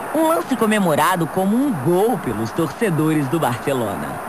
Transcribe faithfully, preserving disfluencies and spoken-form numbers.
Um lance comemorado como um gol pelos torcedores do Barcelona.